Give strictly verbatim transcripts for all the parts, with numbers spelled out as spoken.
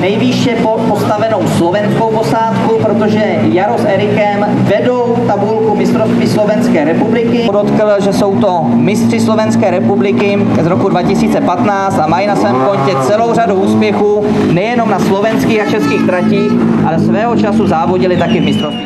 nejvýše postavenou slovenskou posádku, protože Jaro s Erikem vedou tabulku mistrovství Slovenské republiky. Podotkl, že jsou to mistři Slovenské republiky z roku dva tisíce patnáct a mají na svém kontě celou řadu úspěchů, nejenom na slovenských a českých tratích, ale svého času závodili taky v mistrovství.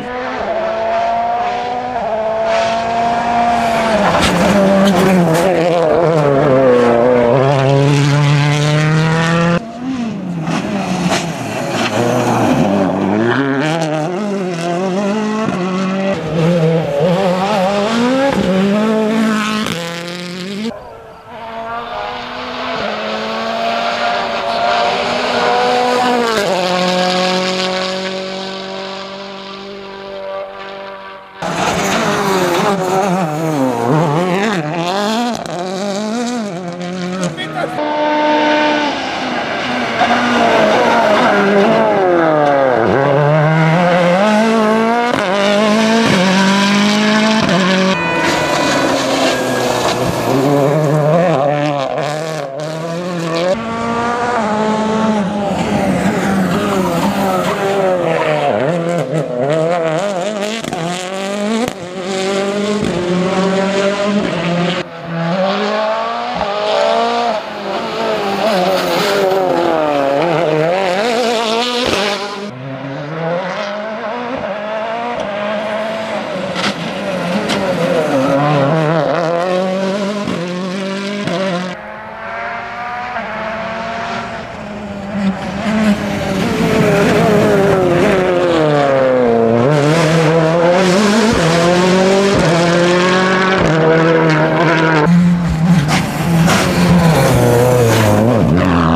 No.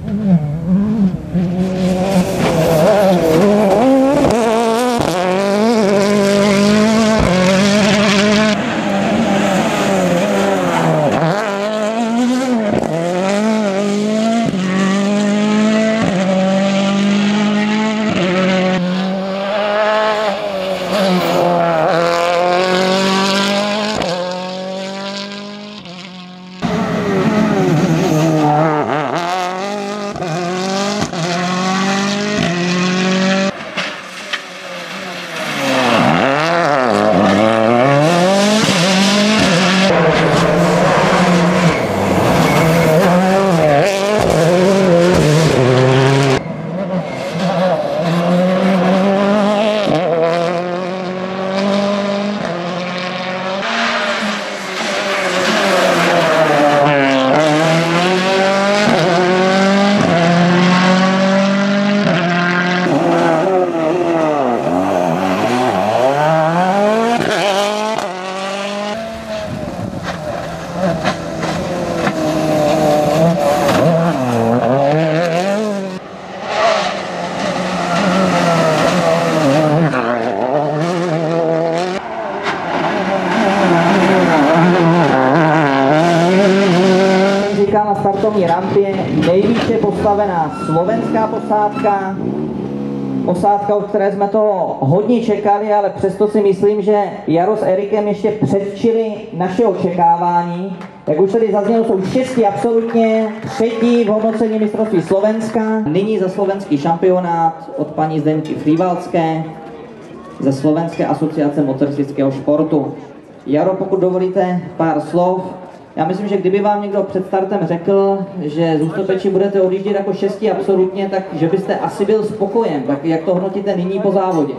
Na startovní rampě nejvíce postavená slovenská posádka. Posádka, od které jsme toho hodně čekali, ale přesto si myslím, že Jaro s Erikem ještě předčili naše očekávání. Jak už tady zaznělo, jsou šesti absolutně, třetí v hodnocení mistrovství Slovenska. Nyní za slovenský šampionát od paní Zdenky Frývalské ze Slovenské asociace motoristického športu. Jaro, pokud dovolíte pár slov. Já myslím, že kdyby vám někdo před startem řekl, že z Ústepeči budete odjíždět jako šestí absolutně, tak že byste asi byl spokojen. Tak jak to hodnotíte nyní po závodě?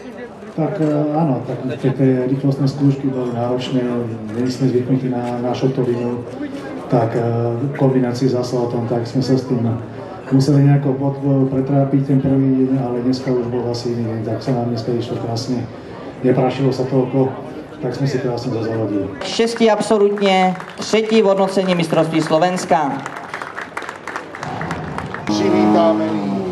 Tak áno, tak tie rýchlostné skúšky boli náročné, nie sme zvyknutí na, na šotovinu, tak v kombinácii s asfaltom, tak sme sa s tým museli nejako pod, pretrápiť ten prvý deň, ale dneska už bol asi iný deň, tak sa nám dneska išlo krásne, neprašilo sa toľko, tak jsme si krásně zazavodili. Šestí absolutně, třetí v hodnocení mistrovství Slovenska. Přivítáme